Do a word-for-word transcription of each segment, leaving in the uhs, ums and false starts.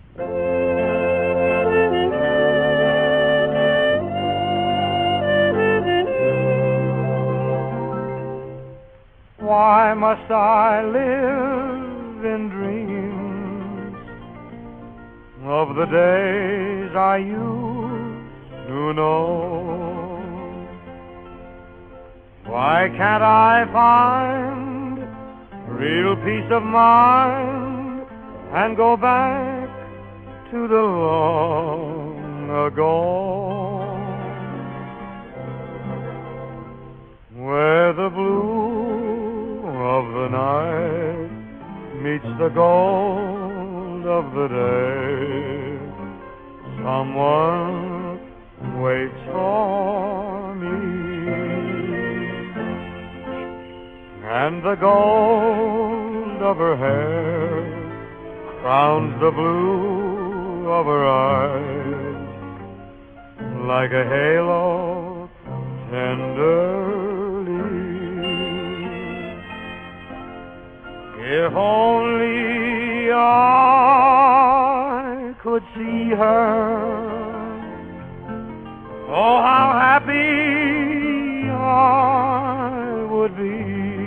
Why must I live in dreams of the days I used to know? Why can't I find real peace of mind and go back to the long ago, where the blue of the night meets the gold of the day? Someone waits for me, and the gold of her hair crowns the blue of her eyes like a halo tenderly. If only I could see her, oh, how happy I would be,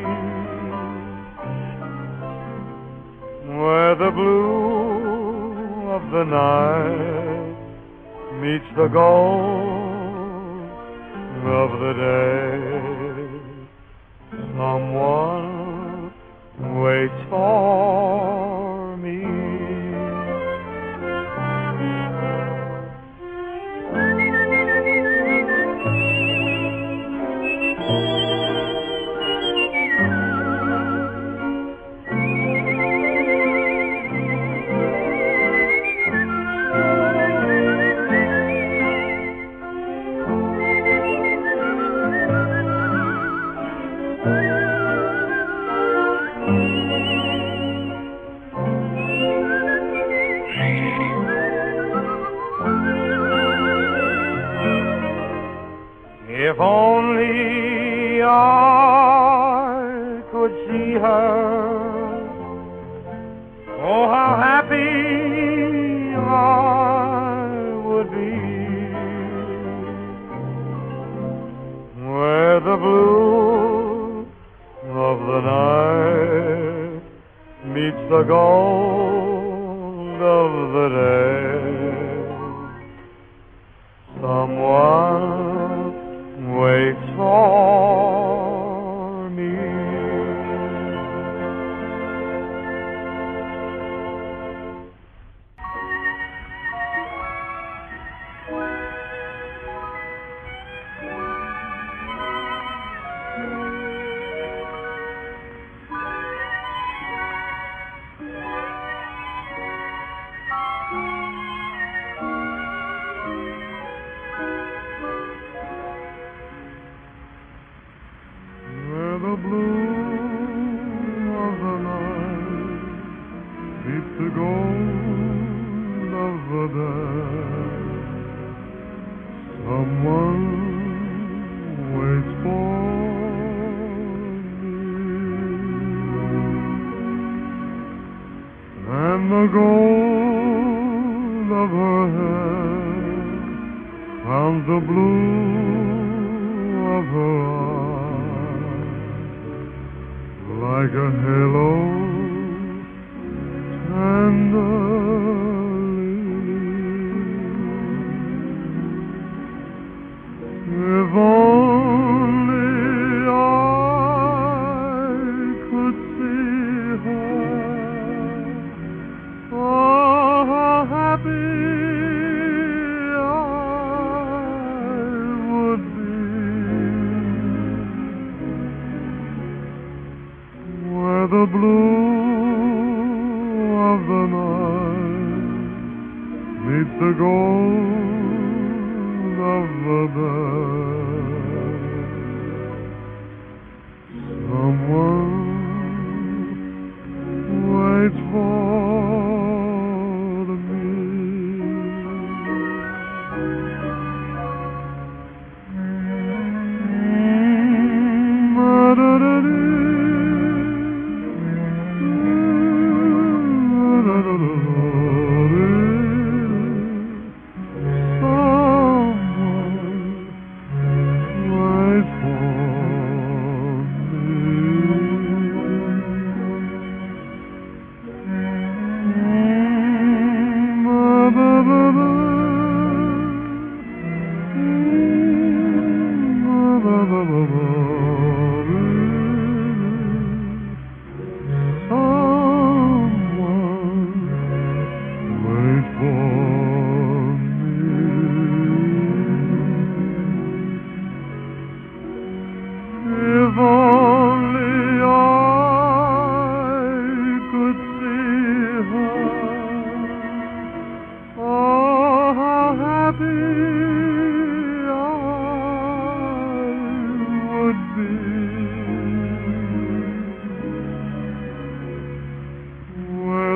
where the blue of the night meets the gold of the day. Someone waits for me. If only I could see her, oh, how happy I would be, where the blue of the night meets the gold of the day. Someone waits for me. The blue of the night meets the gold of the day. Someone waits for me, and the gold of her hair found the blue of her eyes like a halo tenderly. If only I could see her, oh, how happy I would be, where the blue of the night meets the gold of the day. Someone waits for me. Mm-hmm.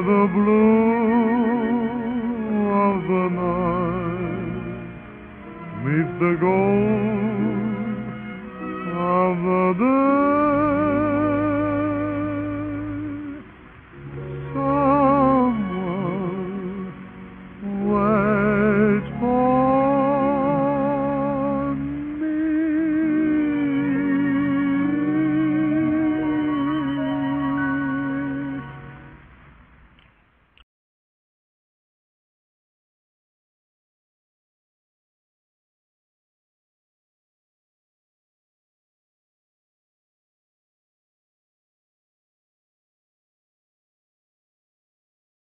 the blue